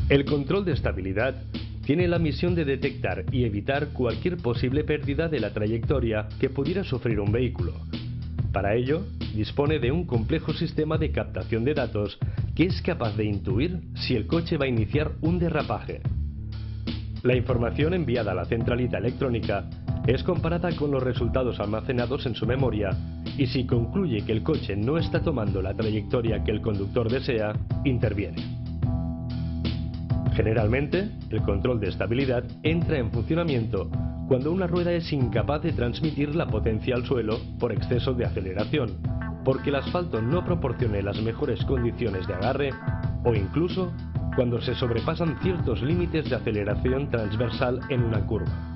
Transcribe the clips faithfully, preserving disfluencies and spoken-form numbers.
El control de estabilidad tiene la misión de detectar y evitar cualquier posible pérdida de la trayectoria que pudiera sufrir un vehículo. Para ello, dispone de un complejo sistema de captación de datos que es capaz de intuir si el coche va a iniciar un derrapaje. La información enviada a la centralita electrónica es comparada con los resultados almacenados en su memoria y si concluye que el coche no está tomando la trayectoria que el conductor desea, interviene. Generalmente, el control de estabilidad entra en funcionamiento cuando una rueda es incapaz de transmitir la potencia al suelo por exceso de aceleración, porque el asfalto no proporcione las mejores condiciones de agarre o incluso cuando se sobrepasan ciertos límites de aceleración transversal en una curva.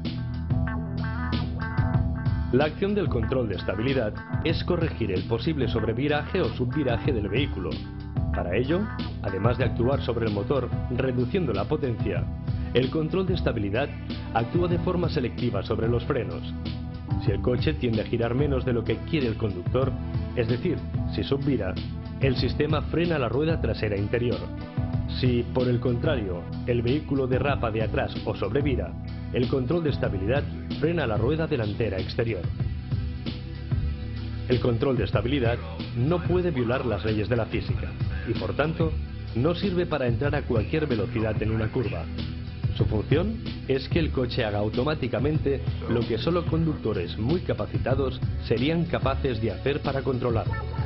La acción del control de estabilidad es corregir el posible sobreviraje o subviraje del vehículo. Para ello, además de actuar sobre el motor reduciendo la potencia, el control de estabilidad actúa de forma selectiva sobre los frenos. Si el coche tiende a girar menos de lo que quiere el conductor, es decir, si subvira, el sistema frena la rueda trasera interior. Si, por el contrario, el vehículo derrapa de atrás o sobrevira, el control de estabilidad frena la rueda delantera exterior. El control de estabilidad no puede violar las leyes de la física y, por tanto, no sirve para entrar a cualquier velocidad en una curva. Su función es que el coche haga automáticamente lo que solo conductores muy capacitados serían capaces de hacer para controlarlo.